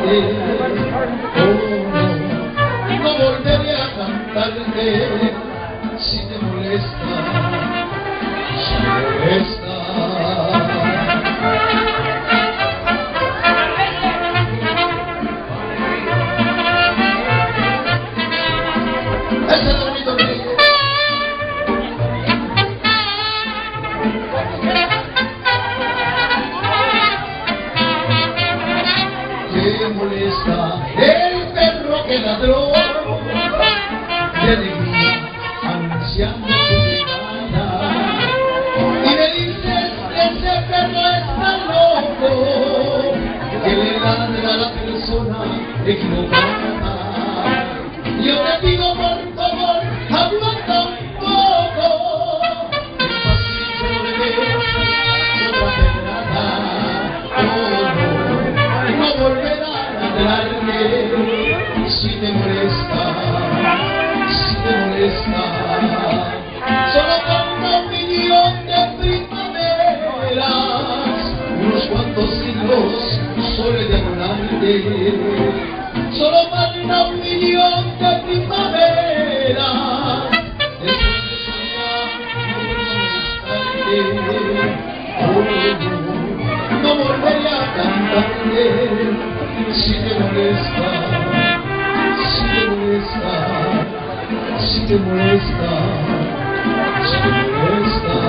no volveré a cantarte si te molesta, si te molesta. Ese es bonito que te molesta el perro que ladró de alegría anunciando su llegada y me dices que ese perro está loco que le ladra a la persona equivocada. Yo te pido por favor aguanta un poco despacito de otra pedrada. No volverá a ladrarme si te molesta, si te molesta. Solo con 1 millón de primaveras, unos cuantos siglos sobre diagonales. Solo manda 1 millón de primaveras. Después de soñar no volveré a cantarte si te molesta, si te molesta, si te molesta, si te molesta.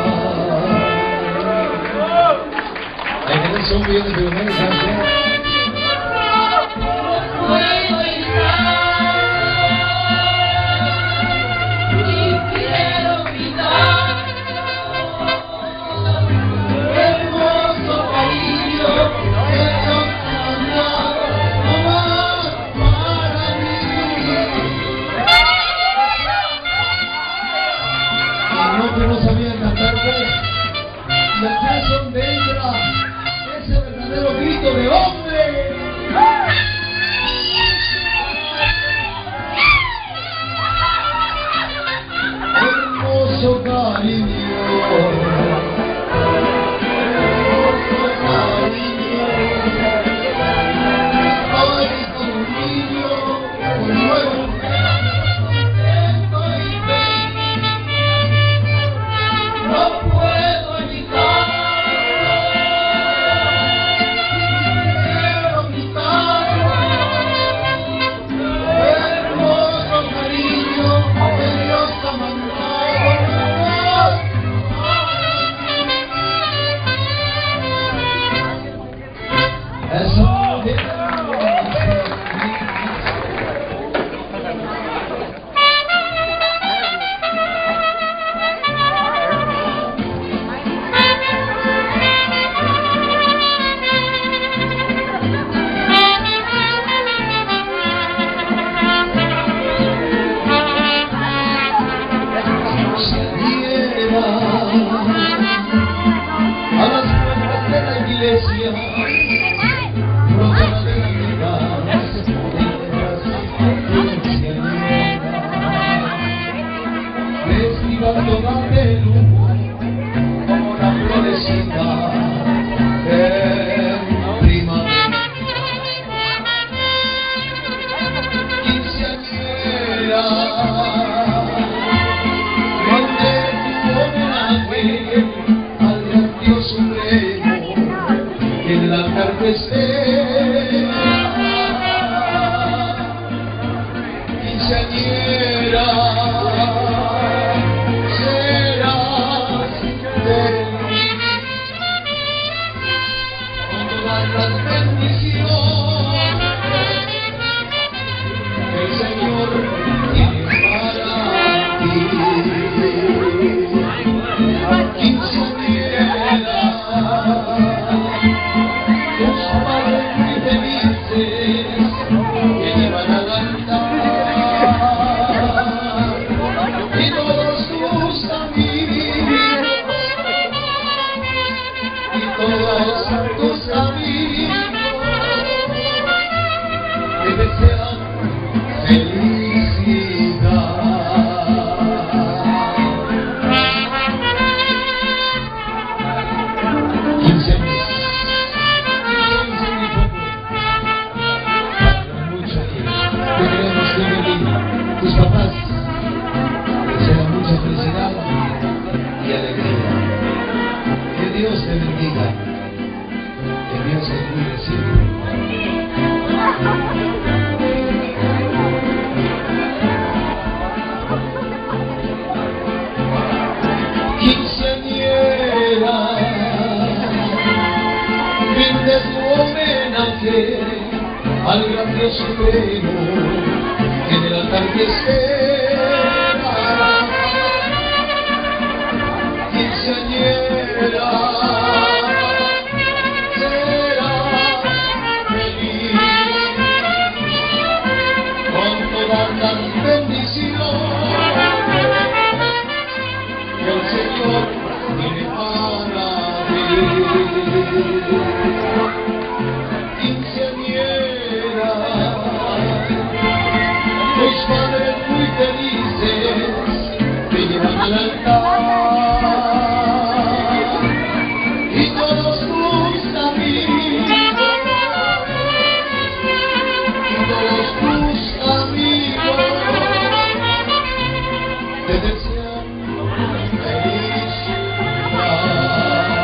Hay que tener un millón de primaveras. Que no sabía cantarte, y acá son dentro ese verdadero grito de hombre. Hermoso cariño, hermoso cariño, ay, como un niño, un nuevo. A las puertas de la iglesia, rodeada de lágrimas, vestida toda de luz, como la florecita en primavera. Quinceañera, al gran Dios supremo en la atardecer. Quinceañera, serás feliz con todas las bendiciones que el Señor tiene para ti. Quinceañera, tus padres muy felices que llevan a cantar y todos tus amigos y todos tus amigos que desean felicidad. Dios te bendiga. Que Dios te cuide siempre. Quinceañera, rinde tu homenaje al grandioso pleno que en el altar te espera. Quinceañera, serás feliz con todas las bendiciones que el Señor tiene para ti. Quinceañera, tus padres muy felices te llevan al altar y todos tus amigos te desean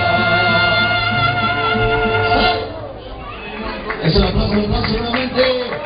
felicidad. Es un aplauso nuevamente.